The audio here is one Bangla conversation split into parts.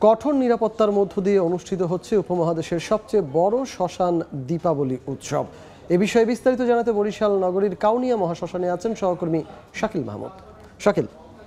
কঠোর নিরাপত্তার মধ্য দিয়ে অনুষ্ঠিত হচ্ছে উপমহাদেশের সবচেয়ে বড় শ্মশান দীপাবলি উৎসব। এ বিষয়ে বিস্তারিত জানাতে বরিশাল নগরীর কাউনিয়া মহাশ্মশানে আছেন সহকর্মী শাকিল মাহমুদ। শাকিল,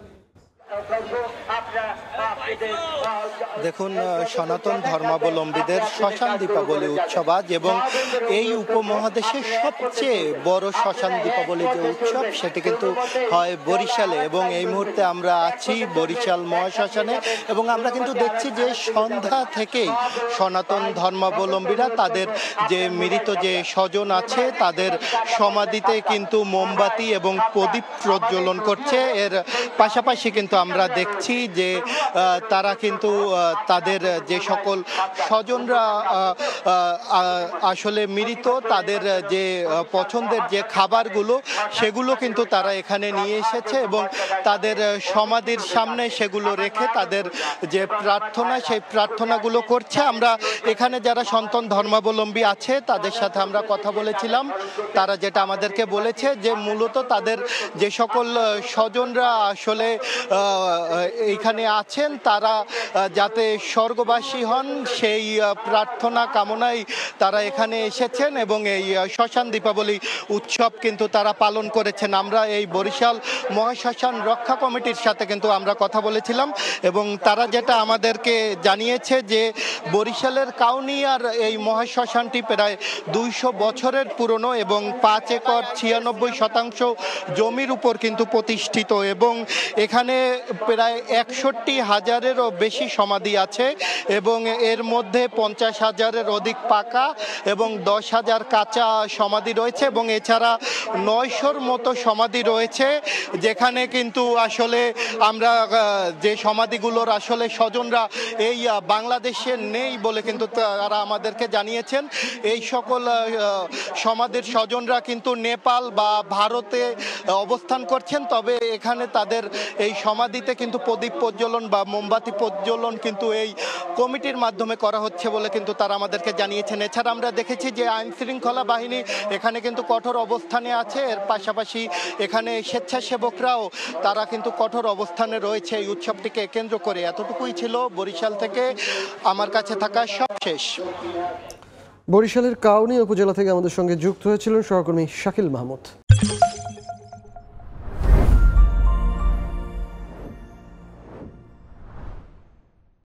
দেখুন, সনাতন ধর্মাবলম্বীদের শ্মশান দীপাবলি উৎসব আজ, এবং এই উপমহাদেশের সবচেয়ে বড় শ্মশান দীপাবলি যে উৎসব সেটি কিন্তু হয় বরিশালে, এবং এই মুহূর্তে আমরা আছি বরিশাল মহাশ্মশানে, এবং আমরা কিন্তু দেখছি যে সন্ধ্যা থেকেই সনাতন ধর্মাবলম্বীরা তাদের যে মৃত যে স্বজন আছে তাদের সমাধিতে কিন্তু মোমবাতি এবং প্রদীপ প্রজ্বলন করছে। এর পাশাপাশি কিন্তু আমরা দেখছি যে তারা কিন্তু তাদের যে সকল স্বজনরা আসলে মৃত, তাদের যে পছন্দের যে খাবারগুলো সেগুলো কিন্তু তারা এখানে নিয়ে এসেছে, এবং তাদের সমাধির সামনে সেগুলো রেখে তাদের যে প্রার্থনা সেই প্রার্থনাগুলো করছে। আমরা এখানে যারা সনাতন ধর্মাবলম্বী আছে তাদের সাথে আমরা কথা বলেছিলাম। তারা যেটা আমাদেরকে বলেছে যে মূলত তাদের যে সকল স্বজনরা আসলে এইখানে আছেন তারা যাতে স্বর্গবাসী হন সেই প্রার্থনা কামনায় তারা এখানে এসেছেন, এবং এই শ্মশান দীপাবলি উৎসব কিন্তু তারা পালন করেছেন। আমরা এই বরিশাল মহাশ্মশান রক্ষা কমিটির সাথে কিন্তু আমরা কথা বলেছিলাম, এবং তারা যেটা আমাদেরকে জানিয়েছে যে বরিশালের কাউনিয়ার এই মহাশ্মশানটি প্রায় 200 বছরের পুরনো এবং 5 একর 96% জমির উপর কিন্তু প্রতিষ্ঠিত, এবং এখানে প্রায় 61,000-এরও বেশি সমাধি আছে, এবং এর মধ্যে 50,000-এর অধিক পাকা এবং 10,000 কাঁচা সমাধি রয়েছে, এবং এছাড়া 900-র মতো সমাধি রয়েছে যেখানে কিন্তু আসলে আমরা যে সমাধিগুলোর আসলে স্বজনরা এই বাংলাদেশে নেই বলে কিন্তু তারা আমাদেরকে জানিয়েছেন। এই সকল সমাধির স্বজনরা কিন্তু নেপাল বা ভারতে অবস্থান করছেন, তবে এখানে তাদের এই সমাধিতে কিন্তু প্রদীপ প্রজ্বলন বা মোমবাতি প্রজ্বলন কিন্তু এই কমিটির মাধ্যমে করা হচ্ছে বলে কিন্তু তারা আমাদেরকে জানিয়েছেন। এছাড়া আমরা দেখেছি যে আইন শৃঙ্খলা বাহিনী এখানে কিন্তু কঠোর অবস্থানে আছে, এর পাশাপাশি এখানে স্বেচ্ছাসেবকরাও তারা কিন্তু কঠোর অবস্থানে রয়েছে এই উৎসবটিকে কেন্দ্র করে। এতটুকুই ছিল বরিশাল থেকে আমার কাছে থাকা সবশেষ। বরিশালের কাউনিয়া উপজেলা থেকে আমাদের সঙ্গে যুক্ত হয়েছিলেন সহকর্মী শাকিল মাহমুদ।